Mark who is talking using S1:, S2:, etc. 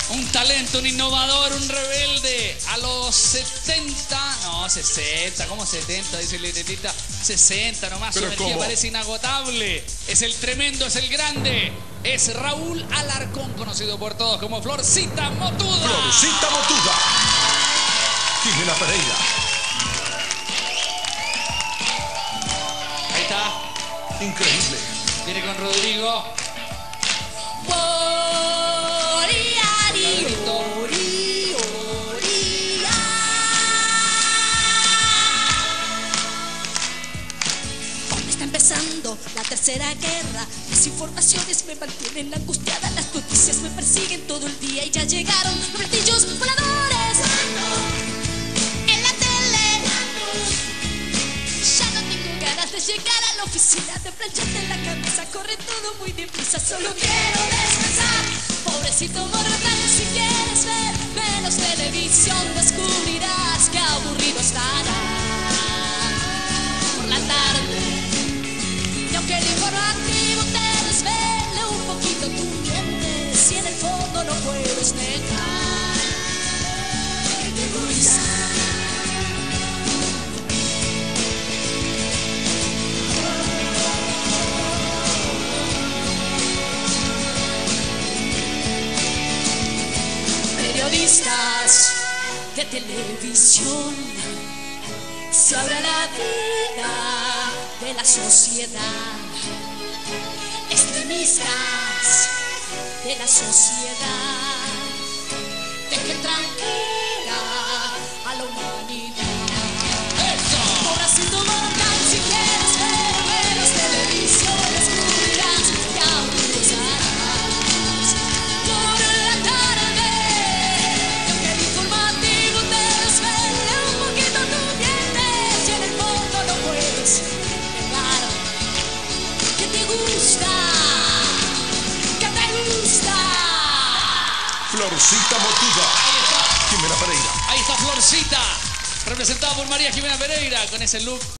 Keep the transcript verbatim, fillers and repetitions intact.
S1: Un talento, un innovador, un rebelde. A los setenta, no, sesenta, ¿cómo setenta? Dice el libretista. sesenta nomás, su energía parece inagotable. Es el tremendo, es el grande. Es Raúl Alarcón, conocido por todos como Florcita Motuda.
S2: Florcita Motuda. Jimena Pereira.
S1: Ahí está.
S2: Increíble.
S1: Viene con Rodrigo.
S3: Está empezando la tercera guerra. Las informaciones me mantienen angustiada. Las noticias me persiguen todo el día y ya llegaron los platillos voladores. En la tele ya no tengo ganas de llegar a la oficina, de plancharte en la cabeza. Corre todo muy deprisa, solo quiero descansar. Pobrecito mortal, si quieres ver menos televisión, descubrirás que aburrido estará por la tarde. Y aunque el informativo te desvele un poquito tu mente, si en el fondo no puedes negar que te gusta. Periodistas de televisión, sobre la vida de la sociedad, extremistas de la sociedad, dejen tranquila a la humanidad. Pobrecito mortal, si quieres ver menos televisión, descubrirás que aún usarás por la tarde. Y aunque el informativo te desvele un poquito tu mente, si en el fondo no puedes negar que te gusta, que te gusta.
S2: Florcita Motuda.
S1: Ahí está.
S2: Jimena Pereira.
S1: Ahí está Florcita, representada por María Jimena Pereira, con ese look